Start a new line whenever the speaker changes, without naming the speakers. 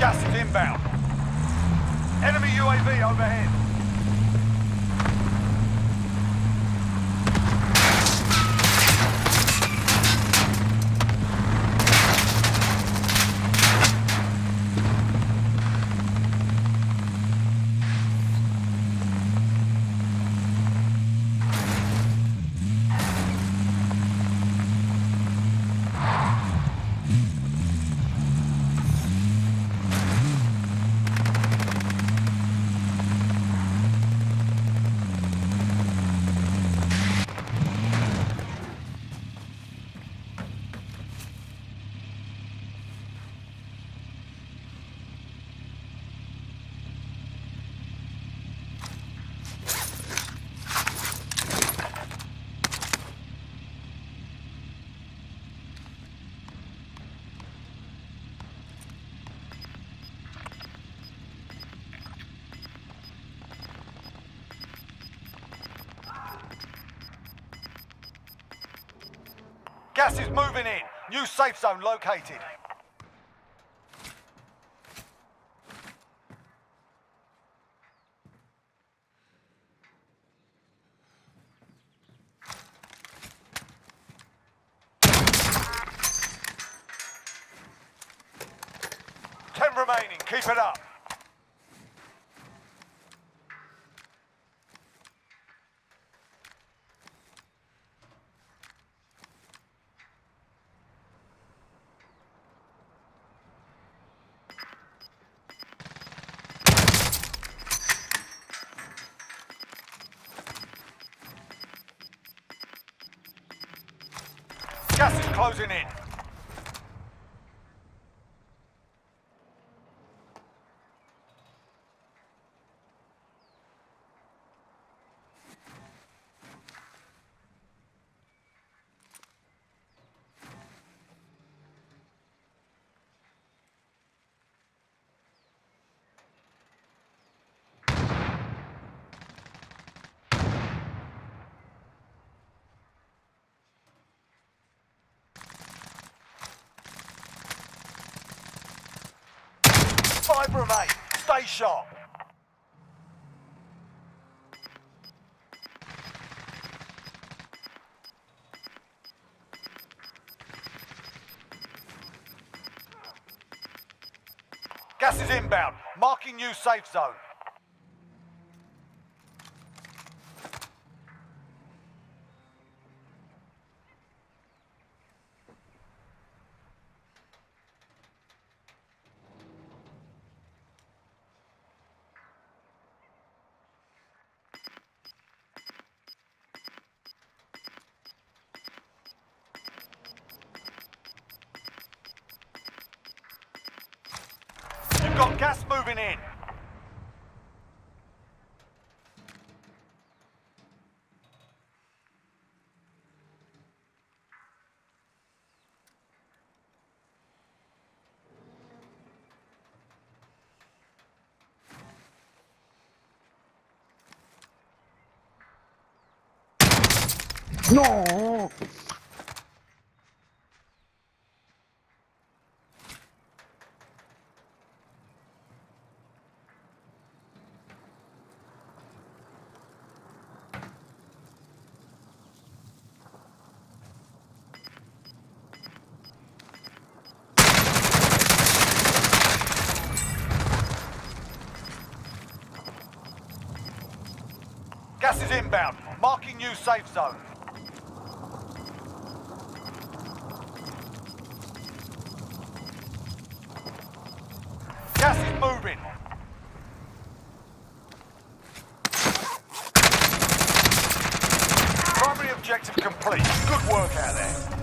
Gas is inbound. Enemy UAV overhead. Gas is moving in. New safe zone located. Ten remaining. Keep it up. Gas is closing in. Five remain. Stay sharp. Gas is inbound. Marking new safe zone. You've got gas moving in.
No!
Gas is inbound. Marking new safe zone. Gas is moving. Primary objective complete. Good work out there.